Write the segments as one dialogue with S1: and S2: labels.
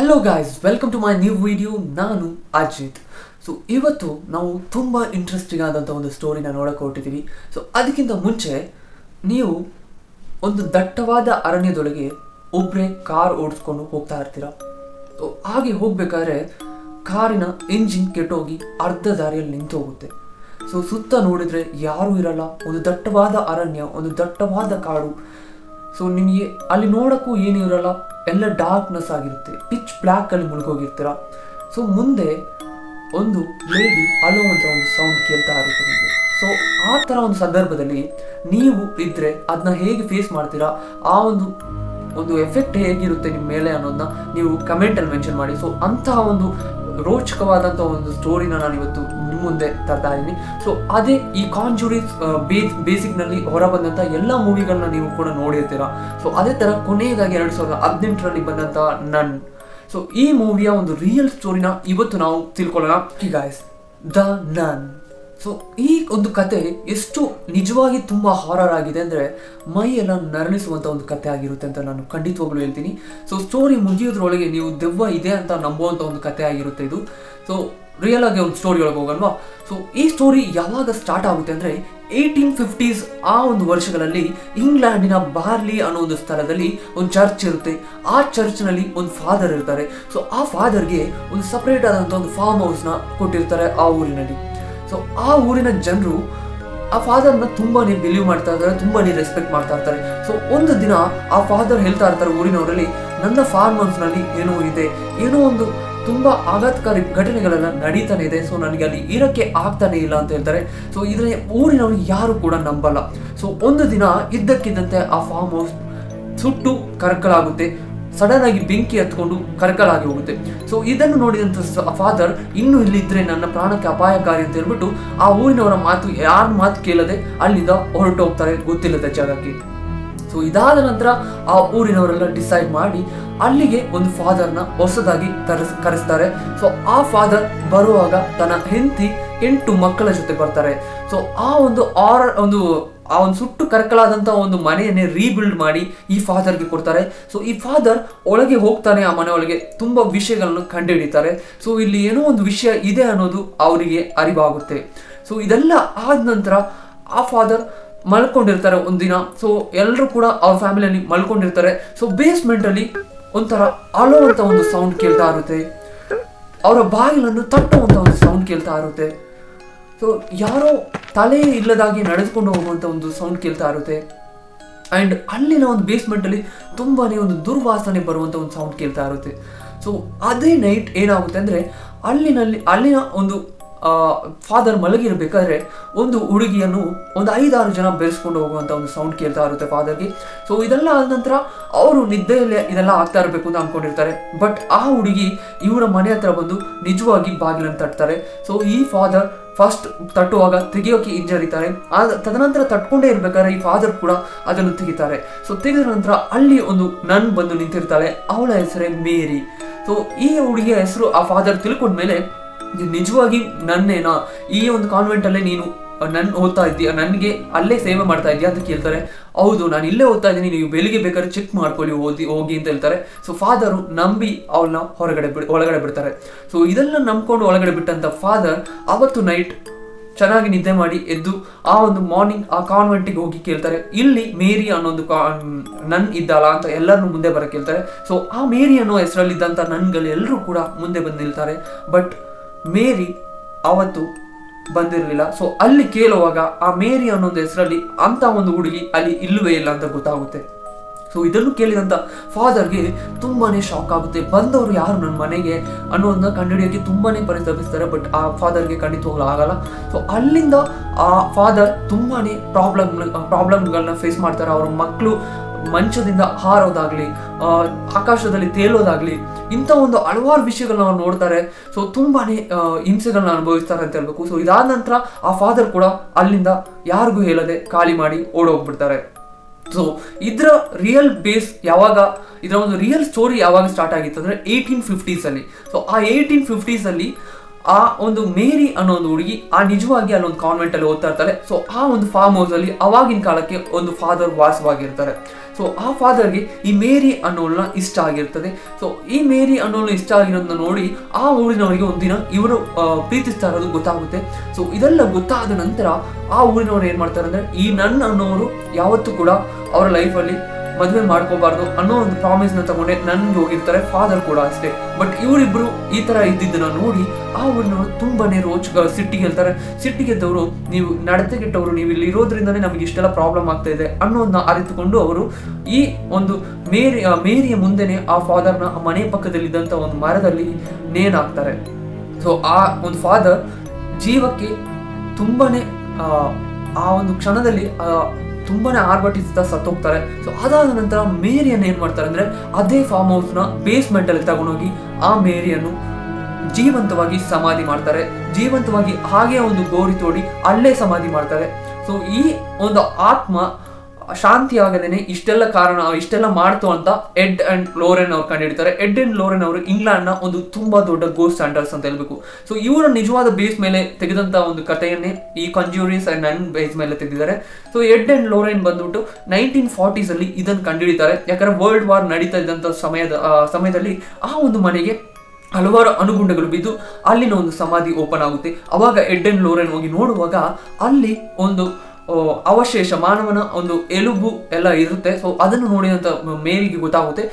S1: Hello guys, welcome to my new video. ನಾನು Ajit. So ಇವತ್ತು ನಾವು ತುಂಬ ಇಂಟ್ರೆಸ್ಟಿಂಗ್ ಆದಂಥ ಒಂದು ಸ್ಟೋರಿನ ನೋಡೋಕೆ ಹೊರಟಿದ್ದೀವಿ. ಸೊ ಅದಕ್ಕಿಂತ ಮುಂಚೆ ನೀವು ಒಂದು ದಟ್ಟವಾದ ಅರಣ್ಯದೊಳಗೆ ಒಬ್ಬರೇ ಕಾರ್ ಓಡಿಸ್ಕೊಂಡು ಹೋಗ್ತಾ ಇರ್ತೀರ. ಸೊ ಹಾಗೆ ಹೋಗ್ಬೇಕಾದ್ರೆ ಕಾರಿನ ಇಂಜಿನ್ ಕೆಟ್ಟೋಗಿ ಅರ್ಧ ದಾರಿಯಲ್ಲಿ ನಿಂತು ಹೋಗುತ್ತೆ. ಸೊ ಸುತ್ತ ನೋಡಿದ್ರೆ ಯಾರೂ ಇರಲ್ಲ. ಒಂದು ದಟ್ಟವಾದ ಅರಣ್ಯ, ಒಂದು ದಟ್ಟವಾದ ಕಾಡು. ಸೊ ನಿಮಗೆ ಅಲ್ಲಿ ನೋಡೋಕ್ಕೂ ಏನೂ ಇರಲ್ಲ, ಎಲ್ಲ ಡಾರ್ಕ್ನೆಸ್ ಆಗಿರುತ್ತೆ, ಪಿಚ್ ಬ್ಲ್ಯಾಕ್ ಅಲ್ಲಿ ಮುಳುಗೋಗಿರ್ತೀರ. ಸೊ ಮುಂದೆ ಒಂದು ಲೇಡಿ ಅಲೋ ಅಂತ ಒಂದು ಸೌಂಡ್ ಕೇಳ್ತಾ ಇರುತ್ತೆ ನಿಮಗೆ. ಸೊ ಆ ಥರ ಒಂದು ಸಂದರ್ಭದಲ್ಲಿ ನೀವು ಇದ್ರೆ ಅದನ್ನ ಹೇಗೆ ಫೇಸ್ ಮಾಡ್ತೀರಾ, ಆ ಒಂದು ಎಫೆಕ್ಟ್ ಹೇಗಿರುತ್ತೆ ನಿಮ್ಮ ಮೇಲೆ ಅನ್ನೋದನ್ನ ನೀವು ಕಮೆಂಟಲ್ಲಿ ಮೆನ್ಷನ್ ಮಾಡಿ. ಸೊ ಅಂತಹ ಒಂದು ರೋಚಕವಾದಂಥ ಒಂದು ಸ್ಟೋರಿನ ನಾನು ಇವತ್ತು ನಿಮ್ಮ ಮುಂದೆ ತರ್ತಾ ಇದ್ದೀನಿ. ಸೊ ಅದೇ ಈ ಕಾಂಜೂರಿಂಗ್ ಬೇಸಿಕ್ನಲ್ಲಿ ಹೊರ ಬಂದಂಥ ಎಲ್ಲ ಮೂವಿಗಳನ್ನ ನೀವು ಕೂಡ ನೋಡಿರ್ತೀರ. ಸೊ ಅದೇ ಥರ ಕೊನೆಯದಾಗಿ 2018ರಲ್ಲಿ ಬಂದಂಥ ನನ್. ಸೊ ಈ ಮೂವಿಯ ಒಂದು ರಿಯಲ್ ಸ್ಟೋರಿನ ಇವತ್ತು ನಾವು ತಿಳ್ಕೊಳ್ಳೋಣ. ಗಾಯ್ಸ್, ದ ನನ್. ಸೊ ಈ ಒಂದು ಕತೆ ಎಷ್ಟು ನಿಜವಾಗಿ ತುಂಬ ಹಾರರ್ ಆಗಿದೆ ಅಂದರೆ ಮೈ ಎಲ್ಲ ನರಳಿಸುವಂಥ ಒಂದು ಕತೆ ಆಗಿರುತ್ತೆ ಅಂತ ನಾನು ಖಂಡಿತವಾಗ್ಲೂ ಹೇಳ್ತೀನಿ. ಸೊ ಸ್ಟೋರಿ ಮುಗಿಯೋದ್ರೊಳಗೆ ನೀವು ದೆವ್ವ ಇದೆ ಅಂತ ನಂಬುವಂಥ ಒಂದು ಕತೆ ಆಗಿರುತ್ತೆ ಇದು. ಸೊ ರಿಯಲ್ ಆಗಿ ಒಂದು ಸ್ಟೋರಿ ಒಳಗೆ ಹೋಗಲ್ವಾ. ಸೊ ಈ ಸ್ಟೋರಿ ಯಾವಾಗ ಸ್ಟಾರ್ಟ್ ಆಗುತ್ತೆ ಅಂದರೆ 1850s ಆ ಒಂದು ವರ್ಷಗಳಲ್ಲಿ ಇಂಗ್ಲೆಂಡಿನ ಬಾರ್ಲಿ ಅನ್ನೋ ಒಂದು ಸ್ಥಳದಲ್ಲಿ ಒಂದು ಚರ್ಚ್ ಇರುತ್ತೆ. ಆ ಚರ್ಚ್ನಲ್ಲಿ ಒಂದು ಫಾದರ್ ಇರ್ತಾರೆ. ಸೊ ಆ ಫಾದರ್ಗೆ ಒಂದು ಸಪ್ರೇಟ್ ಆದಂಥ ಒಂದು ಫಾರ್ಮ್ ಹೌಸ್ನ ಕೊಟ್ಟಿರ್ತಾರೆ ಆ ಊರಿನಲ್ಲಿ. ಸೊ ಆ ಊರಿನ ಜನರು ಆ ಫಾದರ್ನ ತುಂಬಾನೇ ಬಿಲೀವ್ ಮಾಡ್ತಾ ಇರ್ತಾರೆ, ತುಂಬಾನೇ ರೆಸ್ಪೆಕ್ಟ್ ಮಾಡ್ತಾ ಇರ್ತಾರೆ. ಸೊ ಒಂದು ದಿನ ಆ ಫಾದರ್ ಹೇಳ್ತಾ ಇರ್ತಾರೆ ಊರಿನವರಲ್ಲಿ, ನನ್ನ ಫಾರ್ಮ್ ಹೌಸ್ನಲ್ಲಿ ಏನೋ ಇದೆ, ಏನೋ ಒಂದು ತುಂಬಾ ಆಘಾತಕಾರಿ ಘಟನೆಗಳೆಲ್ಲ ನಡೀತಾನೆ ಇದೆ. ಸೊ ನನಗೆ ಅಲ್ಲಿ ಇರಕ್ಕೆ ಆಗ್ತಾನೆ ಇಲ್ಲ ಅಂತ ಹೇಳ್ತಾರೆ. ಸೊ ಇದ್ರ ಊರಿನವರು ಯಾರು ಕೂಡ ನಂಬಲ್ಲ. ಸೊ ಒಂದು ದಿನ ಇದ್ದಕ್ಕಿದ್ದಂತೆ ಆ ಫಾರ್ಮ್ ಹೌಸ್ ಸುಟ್ಟು ಕರಕಲಾಗುತ್ತೆ. ಸಡನ್ ಆಗಿ ಬೆಂಕಿ ಹತ್ಕೊಂಡು ಕರಕಲಾಗಿ ಹೋಗುತ್ತೆ. ಸೊ ಇದನ್ನು ನೋಡಿದಂಥ ಫಾದರ್, ಇನ್ನು ಇಲ್ಲಿದ್ರೆ ನನ್ನ ಪ್ರಾಣಕ್ಕೆ ಅಪಾಯಕಾರಿ ಅಂತ ಹೇಳ್ಬಿಟ್ಟು ಆ ಊರಿನವರ ಯಾರ ಮಾತು ಕೇಳದೆ ಅಲ್ಲಿಂದ ಹೊರಟು ಹೋಗ್ತಾರೆ ಗೊತ್ತಿಲ್ಲದ ಜಾಗಕ್ಕೆ. ಸೊ ಇದಾದ ನಂತರ ಆ ಊರಿನವರೆಲ್ಲ ಡಿಸೈಡ್ ಮಾಡಿ ಅಲ್ಲಿಗೆ ಒಂದು ಫಾದರ್ನ ಹೊಸದಾಗಿ ಕರೆಸ್ತಾರೆ. ಸೊ ಆ ಫಾದರ್ ಬರುವಾಗ ತನ್ನ ಹೆಂಡತಿ 8 ಮಕ್ಕಳ ಜೊತೆ ಬರ್ತಾರೆ. ಸೊ ಆ ಒಂದು ಸುಟ್ಟು ಕರಕಲಾದಂಥ ಒಂದು ಮನೆಯನ್ನೇ ರೀಬಿಲ್ಡ್ ಮಾಡಿ ಈ ಫಾದರ್ಗೆ ಕೊಡ್ತಾರೆ. ಸೊ ಈ ಫಾದರ್ ಒಳಗೆ ಹೋಗ್ತಾನೆ, ಆ ಮನೆ ಒಳಗೆ ತುಂಬ ವಿಷಯಗಳನ್ನು ಕಂಡುಹಿಡಿತಾರೆ. ಸೊ ಇಲ್ಲಿ ಏನೋ ಒಂದು ವಿಷಯ ಇದೆ ಅನ್ನೋದು ಅವರಿಗೆ ಅರಿವಾಗುತ್ತೆ. ಸೊ ಇದೆಲ್ಲ ಆದ ನಂತರ ಆ ಫಾದರ್ ಮಲ್ಕೊಂಡಿರ್ತಾರೆ ಒಂದಿನ. ಸೊ ಎಲ್ಲರೂ ಕೂಡ ಅವ್ರ ಫ್ಯಾಮಿಲಿಯಲ್ಲಿ ಮಲ್ಕೊಂಡಿರ್ತಾರೆ. ಸೊ ಬೇಸ್ಮೆಂಟಲ್ಲಿ ಒಂಥರ ಅಳೋ ಅಂತ ಒಂದು ಸೌಂಡ್ ಕೇಳ್ತಾ ಇರುತ್ತೆ. ಅವರ ಬಾಗಿಲನ್ನು ತಟ್ಟುವಂಥ ಒಂದು ಸೌಂಡ್ ಕೇಳ್ತಾ ಇರುತ್ತೆ. ಸೊ ಯಾರೋ ತಲೆ ಇಲ್ಲದಾಗಿ ನಡೆದುಕೊಂಡು ಹೋಗುವಂಥ ಒಂದು ಸೌಂಡ್ ಕೇಳ್ತಾ ಇರುತ್ತೆ. ಆ್ಯಂಡ್ ಅಲ್ಲಿನ ಒಂದು ಬೇಸ್ಮೆಂಟಲ್ಲಿ ತುಂಬಾನೇ ಒಂದು ದುರ್ವಾಸನೆ ಬರುವಂಥ ಒಂದು ಸೌಂಡ್ ಕೇಳ್ತಾ ಇರುತ್ತೆ. ಸೊ ಅದೇ ನೈಟ್ ಏನಾಗುತ್ತೆ ಅಂದರೆ ಅಲ್ಲಿನ ಒಂದು ಫಾದರ್ ಮಲಗಿರಬೇಕಾದ್ರೆ ಒಂದು ಹುಡುಗಿಯನ್ನು ಒಂದು 5-6 ಜನ ಬೆರೆಸ್ಕೊಂಡು ಹೋಗುವಂಥ ಒಂದು ಸೌಂಡ್ ಕೇಳ್ತಾ ಇರುತ್ತೆ ಫಾದರ್ಗೆ. ಸೊ ಇದೆಲ್ಲ ಆದ ನಂತರ ಅವರು ನಿದ್ದೆಯಲ್ಲೇ ಇದೆಲ್ಲ ಆಗ್ತಾ ಇರಬೇಕು ಅಂತ ಅಂದ್ಕೊಂಡಿರ್ತಾರೆ. ಬಟ್ ಆ ಹುಡುಗಿ ಇವರ ಮನೆ ಹತ್ರ ಬಂದು ನಿಜವಾಗಿ ಬಾಗಿಲನ್ನು ತಟ್ತಾರೆ. ಸೊ ಈ ಫಾದರ್ ಫಸ್ಟ್ ತಟ್ಟುವಾಗ ತೆಗೆಯೋಕೆ ಹಿಂಜರಿತಾರೆ. ತದನಂತರ ತಟ್ಕೊಂಡೇ ಇರ್ಬೇಕಾದ್ರೆ ಈ ಫಾದರ್ ಕೂಡ ಅದನ್ನು ತೆಗಿತಾರೆ. ಸೊ ತೆಗೆದ ನಂತರ ಅಲ್ಲಿ ಒಂದು ನನ್ ಬಂದು ನಿಂತಿರ್ತಾಳೆ. ಅವಳ ಹೆಸರೇ ಮೇರಿ. ಸೊ ಈ ಹುಡುಗಿಯ ಹೆಸರು ಆ ಫಾದರ್ ತಿಳ್ಕೊಂಡ್ಮೇಲೆ, ನಿಜವಾಗಿ ನನ್ನೇನಾ, ಈ ಒಂದು ಕಾನ್ವೆಂಟ್ ಅಲ್ಲೇ ನೀನು ಓದ್ತಾ ಇದ್ದೀಯ, ನನಗೆ ಅಲ್ಲೇ ಸೇವೆ ಮಾಡ್ತಾ ಇದೆಯಾ ಅಂತ ಕೇಳ್ತಾರೆ. ಹೌದು, ನಾನು ಇಲ್ಲೇ ಓದ್ತಾ ಇದ್ದೀನಿ, ನೀವು ಬೆಳಿಗ್ಗೆ ಬೇಕಾದ್ರೆ ಚೆಕ್ ಮಾಡ್ಕೊಳ್ಳಿ ಹೋಗಿ ಅಂತ ಹೇಳ್ತಾರೆ. ಸೊ ಫಾದರು ನಂಬಿ ಅವಳನ್ನ ಒಳಗಡೆ ಬಿಡ್ತಾರೆ. ಸೊ ಇದೆಲ್ಲ ನಂಬ್ಕೊಂಡು ಒಳಗಡೆ ಬಿಟ್ಟಂತ ಫಾದರ್ ಅವತ್ತು ನೈಟ್ ಚೆನ್ನಾಗಿ ನಿದ್ದೆ ಮಾಡಿ ಎದ್ದು ಆ ಒಂದು ಮಾರ್ನಿಂಗ್ ಆ ಕಾನ್ವೆಂಟಿಗೆ ಹೋಗಿ ಕೇಳ್ತಾರೆ, ಇಲ್ಲಿ ಮೇರಿ ಅನ್ನೊಂದು ನನ್ ಇದ್ದಲ್ಲ ಅಂತ ಎಲ್ಲರನ್ನು ಮುಂದೆ ಬರಕ್ಕೆ ಕೇಳ್ತಾರೆ. ಸೊ ಆ ಮೇರಿ ಅನ್ನೋ ಹೆಸರಲ್ಲಿದ್ದಂಥ ನನ್ಗಳು ಎಲ್ಲರೂ ಕೂಡ ಮುಂದೆ ಬಂದು ನಿಲ್ತಾರೆ. ಬಟ್ ಮೇರಿ ಅವತ್ತು ಬಂದಿರಲಿಲ್ಲ. ಸೊ ಅಲ್ಲಿ ಕೇಳುವಾಗ ಆ ಮೇರಿ ಅನ್ನೊಂದು ಹೆಸರಲ್ಲಿ ಅಂತ ಒಂದು ಹುಡುಗಿ ಅಲ್ಲಿ ಇಲ್ಲವೇ ಇಲ್ಲ ಅಂತ ಗೊತ್ತಾಗುತ್ತೆ. ಸೊ ಇದನ್ನು ಕೇಳಿದಂಥ ಫಾದರ್ಗೆ ತುಂಬಾನೇ ಶಾಕ್ ಆಗುತ್ತೆ. ಬಂದವರು ಯಾರು ನನ್ನ ಮನೆಗೆ ಅನ್ನೋದನ್ನ ಕಂಡುಹಿಡಿಯೋಕ್ಕೆ ತುಂಬಾನೇ ಪರಿತಪಿಸ್ತಾರೆ. ಬಟ್ ಆ ಫಾದರ್ಗೆ ಖಂಡಿತವಾಗ್ಲೂ ಆಗಲ್ಲ. ಸೊ ಅಲ್ಲಿಂದ ಆ ಫಾದರ್ ತುಂಬಾನೇ ಪ್ರಾಬ್ಲಮ್ಗಳನ್ನ ಫೇಸ್ ಮಾಡ್ತಾರೆ. ಅವ್ರ ಮಕ್ಕಳು ಮಂಚದಿಂದ ಹಾರೋದಾಗ್ಲಿ, ಆಕಾಶದಲ್ಲಿ ತೇಲೋದಾಗ್ಲಿ, ಇಂಥ ಒಂದು ಹಲವಾರು ವಿಷಯಗಳನ್ನ ಅವ್ರು ನೋಡ್ತಾರೆ. ಸೊ ತುಂಬಾನೇ ಹಿಂಸೆಗಳನ್ನ ಅನುಭವಿಸ್ತಾರೆ ಅಂತ ಹೇಳ್ಬೇಕು. ಸೊ ಇದಾದ ನಂತರ ಆ ಫಾದರ್ ಕೂಡ ಅಲ್ಲಿಂದ ಯಾರಿಗೂ ಹೇಳದೆ ಖಾಲಿ ಮಾಡಿ ಓಡೋಗ್ಬಿಡ್ತಾರೆ. ಸೊ ಇದರ ರಿಯಲ್ ಬೇಸ್ ಇದರ ಒಂದು ರಿಯಲ್ ಸ್ಟೋರಿ ಯಾವಾಗ ಸ್ಟಾರ್ಟ್ ಆಗಿತ್ತು ಅಂದರೆ 1850s ಅಲ್ಲಿ. ಸೊ ಆ 1850s ಅಲ್ಲಿ ಆ ಒಂದು ಮೇರಿ ಅನ್ನೋ ಒಂದು ಹುಡುಗಿ ನಿಜವಾಗಿ ಅಲ್ಲೊಂದು ಕಾನ್ವೆಂಟ್ ಅಲ್ಲಿ ಓದ್ತಾ ಇರ್ತಾರೆ. ಸೊ ಆ ಒಂದು ಫಾರ್ಮ್ ಹೌಸ್ ಅಲ್ಲಿ ಅವಾಗಿನ ಕಾಲಕ್ಕೆ ಒಂದು ಫಾದರ್ ವಾಸವಾಗಿರ್ತಾರೆ. ಸೊ ಆ ಫಾದರ್ಗೆ ಈ ಮೇರಿ ಅನ್ನೋಳನ್ನ ಇಷ್ಟ ಆಗಿರ್ತದೆ. ಸೊ ಈ ಮೇರಿ ಅನ್ನೋಳನ್ನ ಇಷ್ಟ ಆಗಿರೋದನ್ನ ನೋಡಿ ಆ ಊರಿನವರಿಗೆ ಒಂದಿನ ಇವರು ಪ್ರೀತಿಸ್ತಾ ಇರೋದು ಗೊತ್ತಾಗುತ್ತೆ. ಸೊ ಇದೆಲ್ಲ ಗೊತ್ತಾದ ನಂತರ ಆ ಊರಿನವರು ಏನ್ ಮಾಡ್ತಾರೆ ಅಂದ್ರೆ, ಈ ನನ್ನ ಅನ್ನೋರು ಯಾವತ್ತೂ ಕೂಡ ಅವರ ಲೈಫಲ್ಲಿ ಮದುವೆ ಮಾಡ್ಕೋಬಾರ್ದು ಅನ್ನೋ ಒಂದು ಪ್ರಾಮಿಸ್ ನ ತಗೊಂಡೆ ನನ್ಗೆ ಹೋಗಿರ್ತಾರೆ. ಫಾದರ್ ಕೂಡ ಅಷ್ಟೇ. ಬಟ್ ಇವರಿಬ್ರು ಈ ತರ ಇದ್ದಿದ್ದನ್ನ ನೋಡಿ ಆ ಊರಿನವರು ತುಂಬಾನೇ ಸಿಟ್ಟಿಗೆಲ್ತಾರೆ. ಸಿಟ್ಟಿಗೆದ್ದವರು, ನೀವು ನಡತೆಗೆಟ್ಟವರು, ನೀವು ಇಲ್ಲಿ ಇರೋದ್ರಿಂದಾನೇ ನಮಗೆ ಇಷ್ಟೆಲ್ಲ ಪ್ರಾಬ್ಲಮ್ ಆಗ್ತಾ ಇದೆ ಅನ್ನೋದನ್ನ ಅರಿತುಕೊಂಡು ಅವರು ಈ ಒಂದು ಮೇರಿಯ ಮುಂದೆನೆ ಆ ಫಾದರ್ನ ಮನೆ ಪಕ್ಕದಲ್ಲಿದ್ದಂತ ಒಂದು ಮರದಲ್ಲಿ ನೇಣಾಕ್ತಾರೆ. ಸೊ ಆ ಒಂದು ಫಾದರ್ ಜೀವಕ್ಕೆ ತುಂಬಾನೇ ಆ ಒಂದು ಕ್ಷಣದಲ್ಲಿ ತುಂಬಾನೇ ಆರ್ಭಟಿಸ್ತಾ ಸತ್ತೋಗ್ತಾರೆ. ಸೊ ಅದಾದ ನಂತರ ಮೇರಿಯನ್ನು ಏನ್ ಮಾಡ್ತಾರೆ ಅಂದ್ರೆ, ಅದೇ ಫಾರ್ಮ್ ಹೌಸ್ ನ ಬೇಸ್ಮೆಂಟ್ ಅಲ್ಲಿ ತಗೊಂಡೋಗಿ ಆ ಮೇರಿಯನ್ನು ಜೀವಂತವಾಗಿ ಸಮಾಧಿ ಮಾಡ್ತಾರೆ. ಜೀವಂತವಾಗಿ ಹಾಗೆ ಒಂದು ಗೋರಿ ತೋಡಿ ಅಲ್ಲೇ ಸಮಾಧಿ ಮಾಡ್ತಾರೆ. ಸೊ ಈ ಒಂದು ಆತ್ಮ ಶಾಂತಿ ಆಗದೇನೆ ಇಷ್ಟೆಲ್ಲ ಮಾಡ್ತು ಅಂತ ಎಡ್ ಅಂಡ್ ಲೋರೆನ್ ಅವ್ರು ಕಂಡುಹಿಡಿತಾರೆ. ಎಡ್ ಅಂಡ್ ಲೋರೆನ್ ಅವರು ಇಂಗ್ಲೆಂಡ್ ನ ಒಂದು ತುಂಬಾ ದೊಡ್ಡ ಗೋಸ್ಟ್ ಹಂಟರ್ಸ್ ಅಂತ ಹೇಳ್ಬೇಕು. ಸೊ ಇವರ ನಿಜವಾದ ಬೇಸ್ ಮೇಲೆ ತೆಗೆದಂತ ಒಂದು ಕಥೆಯನ್ನೇ ಈ ಕಂಜ್ಯೂರಿಸ್ ಅಂಡ್ ನನ್ ಬೇಸ್ ಮೇಲೆ ತೆಗೆದಿದ್ದಾರೆ. ಸೊ ಎಡ್ ಅಂಡ್ ಲೋರೆನ್ ಬಂದ್ಬಿಟ್ಟು 1940s ಅಲ್ಲಿ ಇದನ್ನು ಕಂಡುಹಿಡಿತಾರೆ. ಯಾಕಂದ್ರೆ ವರ್ಲ್ಡ್ ವಾರ್ ನಡೀತಾ ಇದ್ದಂತ ಸಮಯದಲ್ಲಿ ಆ ಒಂದು ಮನೆಗೆ ಹಲವಾರು ಅಣುಗುಂಡಗಳು ಬಿದ್ದು ಅಲ್ಲಿನ ಒಂದು ಸಮಾಧಿ ಓಪನ್ ಆಗುತ್ತೆ. ಅವಾಗ ಎಡ್ ಅಂಡ್ ಲೋರೆನ್ ಹೋಗಿ ನೋಡುವಾಗ ಅಲ್ಲಿ ಒಂದು ಅವಶೇಷ, ಮಾನವನ ಒಂದು ಎಲುಬು ಎಲ್ಲ ಇರುತ್ತೆ. ಸೊ ಅದನ್ನು ನೋಡಿದಂತ ಮೇರಿಗೆ ಗೊತ್ತಾಗುತ್ತೆ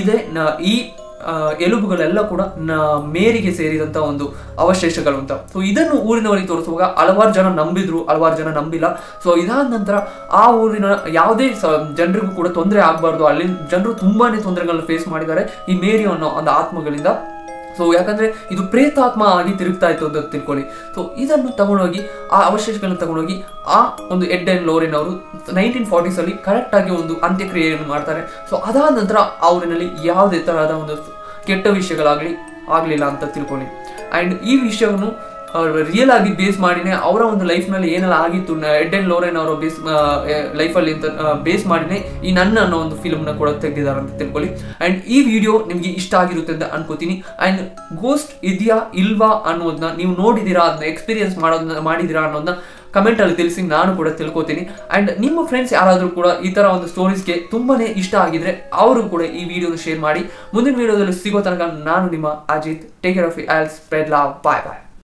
S1: ಈ ಎಲುಬುಗಳೆಲ್ಲ ಕೂಡ ಮೇರಿಗೆ ಸೇರಿದಂತ ಒಂದು ಅವಶೇಷಗಳು ಅಂತ. ಸೊ ಇದನ್ನು ಊರಿನವರಿಗೆ ತೋರಿಸುವಾಗ ಹಲವಾರು ಜನ ನಂಬಿದ್ರು, ಹಲವಾರು ಜನ ನಂಬಿಲ್ಲ. ಸೊ ಇದಾದ ನಂತರ ಆ ಊರಿನ ಯಾವುದೇ ಜನರಿಗೂ ಕೂಡ ತೊಂದರೆ ಆಗಬಾರ್ದು, ಅಲ್ಲಿ ಜನರು ತುಂಬಾನೇ ತೊಂದರೆಗಳನ್ನ ಫೇಸ್ ಮಾಡಿದ್ದಾರೆ ಈ ಮೇರಿ ಅನ್ನೋ ಒಂದು ಆತ್ಮಗಳಿಂದ. ಸೊ ಯಾಕಂದ್ರೆ ಇದು ಪ್ರೇತಾತ್ಮ ಆಗಿ ತಿರುಗ್ತಾ ಇತ್ತು ಅಂತ ತಿಳ್ಕೊಳ್ಳಿ. ಸೊ ಇದನ್ನು ತಗೊಂಡೋಗಿ ಆ ಅವಶೇಷಗಳನ್ನ ತಗೊಂಡೋಗಿ ಆ ಒಂದು ಎಡ್ ಅಂಡ್ ಲೋರೆನ್ ಅವರು 1940s ಅಲ್ಲಿ ಕರೆಕ್ಟ್ ಆಗಿ ಒಂದು ಅಂತ್ಯಕ್ರಿಯೆಯನ್ನು ಮಾಡ್ತಾರೆ. ಸೊ ಅದಾದ ನಂತರ ಆ ಊರಿನಲ್ಲಿ ಯಾವುದೇ ತರಹದ ಒಂದು ಕೆಟ್ಟ ವಿಷಯಗಳಾಗ್ಲಿಲ್ಲ ಅಂತ ತಿಳ್ಕೊಳ್ಳಿ. ಅಂಡ್ ಈ ವಿಷಯವನ್ನು ರಿಯಲ್ ಆಗಿ ಬೇಸ್ ಮಾಡಿನೇ ಅವರ ಒಂದು ಲೈಫ್ ನಲ್ಲಿ ಏನೆಲ್ಲ ಆಗಿತ್ತು, ಎಡ್ ಅಂಡ್ ಲೋರೆನ್ ಅವರ ಲೈಫಲ್ಲಿ ಅಂತ ಬೇಸ್ ಮಾಡಿನೇ ಈ ನನ್ನ ಅನ್ನೋ ಒಂದು ಫಿಲ್ಮ್ ನ ಕೂಡ ತೆಗೆದಿದ್ದಾರೆ ಅಂತ ತಿಳ್ಕೊಳ್ಳಿ. ಅಂಡ್ ಈ ವಿಡಿಯೋ ನಿಮ್ಗೆ ಇಷ್ಟ ಆಗಿರುತ್ತೆ ಅಂತ ಅನ್ಕೋತೀನಿ. ಅಂಡ್ ಗೋಸ್ಟ್ ಇದೆಯಾ ಇಲ್ವಾ ಅನ್ನೋದನ್ನ ನೀವು ನೋಡಿದೀರಾ, ಅದನ್ನ ಎಕ್ಸ್ಪೀರಿಯನ್ಸ್ ಮಾಡಿದೀರಾ ಅನ್ನೋದನ್ನ ಕಮೆಂಟ್ ಅಲ್ಲಿ ತಿಳಿಸಿ, ನಾನು ಕೂಡ ತಿಳ್ಕೊತೀನಿ. ಅಂಡ್ ನಿಮ್ಮ ಫ್ರೆಂಡ್ಸ್ ಯಾರಾದ್ರೂ ಕೂಡ ಈ ತರ ಒಂದು ಸ್ಟೋರೀಸ್ಗೆ ತುಂಬಾನೇ ಇಷ್ಟ ಆಗಿದ್ರೆ ಅವರು ಕೂಡ ಈ ವಿಡಿಯೋನ ಶೇರ್ ಮಾಡಿ. ಮುಂದಿನ ವಿಡಿಯೋದಲ್ಲಿ ಸಿಗೋ ತನಕ ನಾನು ನಿಮ್ಮ Ajit. Take care of you all, spread love, bye bye.